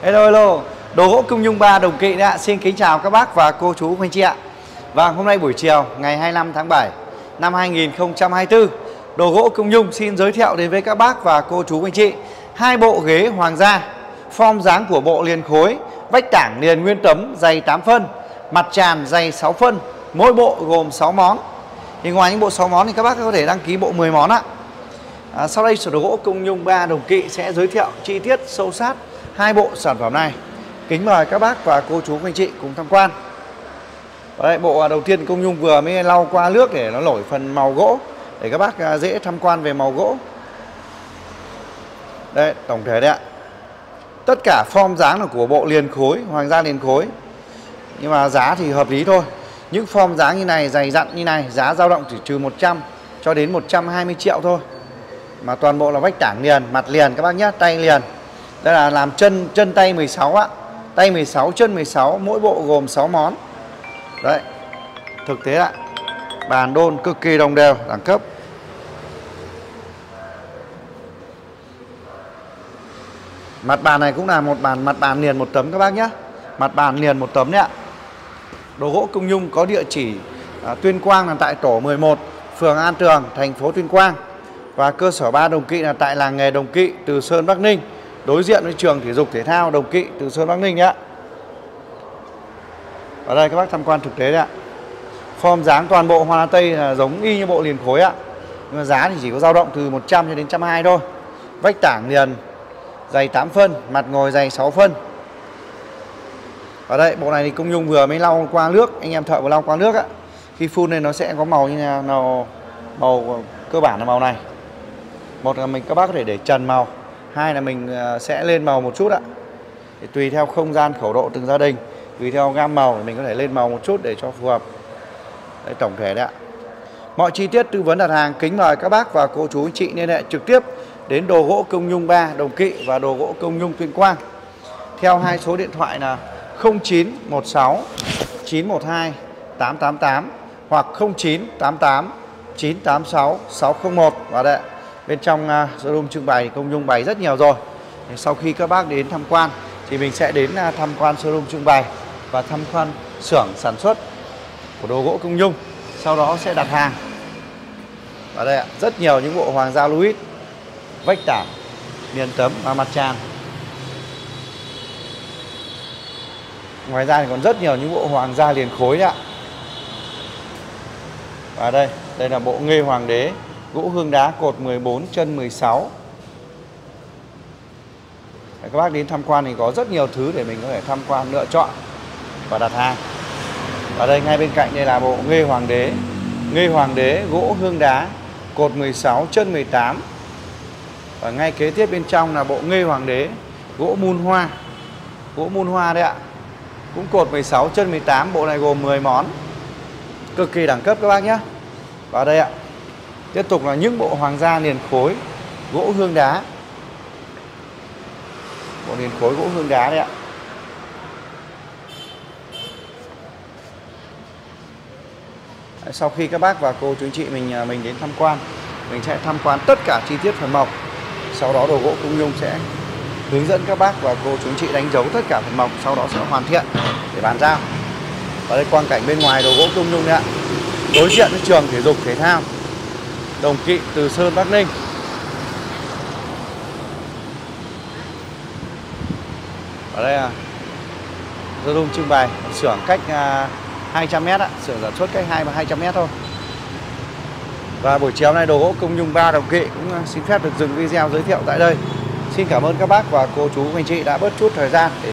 Hello hello, đồ gỗ Công Nhung 3 Đồng Kỵ đấy ạ. Xin kính chào các bác và cô chú anh chị ạ. Và hôm nay buổi chiều ngày 25 tháng 7 năm 2024, đồ gỗ Công Nhung xin giới thiệu đến với các bác và cô chú anh chị hai bộ ghế hoàng gia. Form dáng của bộ liền khối, vách tảng liền nguyên tấm dày 8 phân, mặt tràn dày 6 phân, mỗi bộ gồm 6 món. Thì ngoài những bộ 6 món thì các bác có thể đăng ký bộ 10 món ạ. Sau đây sổ đồ gỗ Công Nhung 3 Đồng Kỵ sẽ giới thiệu chi tiết sâu sát hai bộ sản phẩm này. Kính mời các bác và cô chú anh chị cùng tham quan. Đây, bộ đầu tiên Công Nhung vừa mới lau qua nước để nó nổi phần màu gỗ, để các bác dễ tham quan về màu gỗ. Đây, tổng thể đấy ạ. Tất cả form dáng là của bộ liền khối, hoàng gia liền khối. Nhưng mà giá thì hợp lý thôi. Những form dáng như này, dày dặn như này, giá dao động chỉ trừ 100 cho đến 120 triệu thôi. Mà toàn bộ là vách tảng liền, mặt liền các bác nhé, tay liền. Đây là làm chân tay 16 ạ. Tay 16, chân 16, mỗi bộ gồm 6 món. Đấy, thực tế ạ. Bàn đôn cực kỳ đồng đều, đẳng cấp. Mặt bàn này cũng là một mặt bàn liền một tấm các bác nhé. Mặt bàn liền một tấm đấy ạ. Đồ gỗ Công Nhung có địa chỉ Tuyên Quang là tại tổ 11, phường An Tường, thành phố Tuyên Quang. Và cơ sở 3 Đồng Kỵ là tại làng nghề Đồng Kỵ, Từ Sơn, Bắc Ninh, đối diện với trường thể dục thể thao Đồng Kỵ, Từ Sơn, Bắc Ninh nhé. Ở đây các bác tham quan thực tế đấy ạ. Form dáng toàn bộ hoa tây là giống y như bộ liền khối ạ. Nhưng mà giá thì chỉ có dao động từ 100 cho đến 120 thôi. Vách tảng liền dày 8 phân, mặt ngồi dày 6 phân. Ở đây bộ này thì Công Nhung vừa mới lau qua nước, anh em thợ vừa lau qua nước ạ. Khi phun lên nó sẽ có màu như nào, màu cơ bản là màu này. Một là các bác có thể để trần màu, hai là mình sẽ lên màu một chút ạ. Thì tùy theo không gian khẩu độ từng gia đình, tùy theo gam màu thì mình có thể lên màu một chút để cho phù hợp. Đấy, tổng thể đấy ạ. Mọi chi tiết tư vấn đặt hàng kính mời các bác và cô chú anh chị liên hệ trực tiếp đến đồ gỗ Công Nhung 3 Đồng Kỵ và đồ gỗ Công Nhung Tuyên Quang theo hai số điện thoại là 0916 912 888 hoặc 0988 986 601. Và đây, bên trong showroom trưng bày Công Nhung bày rất nhiều rồi. Sau khi các bác đến tham quan thì mình sẽ đến tham quan showroom trưng bày và tham quan xưởng sản xuất của đồ gỗ Công Nhung. Sau đó sẽ đặt hàng. Ở đây ạ, rất nhiều những bộ hoàng gia Louis, vách tảng, liền tấm và mặt tràn. Ngoài ra thì còn rất nhiều những bộ hoàng gia liền khối đấy ạ. Và đây là bộ nghê hoàng đế, gỗ hương đá cột 14, chân 16. Các bác đến tham quan thì có rất nhiều thứ để mình có thể tham quan, lựa chọn và đặt hàng. Ở đây ngay bên cạnh đây là bộ nghê hoàng đế gỗ hương đá cột 16, chân 18. Và ngay kế tiếp bên trong là bộ nghê hoàng đế gỗ mun hoa đấy ạ. Cũng cột 16, chân 18, bộ này gồm 10 món. Cực kỳ đẳng cấp các bác nhé. Và đây ạ, tiếp tục là những bộ hoàng gia liền khối gỗ hương đá. Bộ liền khối gỗ hương đá đấy ạ. Sau khi các bác và cô chú anh chị mình đến tham quan, mình sẽ tham quan tất cả chi tiết phần mộc. Sau đó đồ gỗ Công Nhung sẽ hướng dẫn các bác và cô chú anh chị đánh dấu tất cả phần mộc, sau đó sẽ hoàn thiện để bàn giao. Và đây quang cảnh bên ngoài đồ gỗ Công Nhung đấy ạ. Đối diện với trường thể dục thể thao Đồng Kỵ, Từ Sơn, Bắc Ninh. Ở đây là showroom trưng bày, xưởng cách 200 m ạ, xưởng sản xuất cách 200 m thôi. Và buổi chiều nay đồ gỗ Công Nhung 3 Đồng Kỵ cũng xin phép được dừng video giới thiệu tại đây. Xin cảm ơn các bác và cô chú anh chị đã bớt chút thời gian để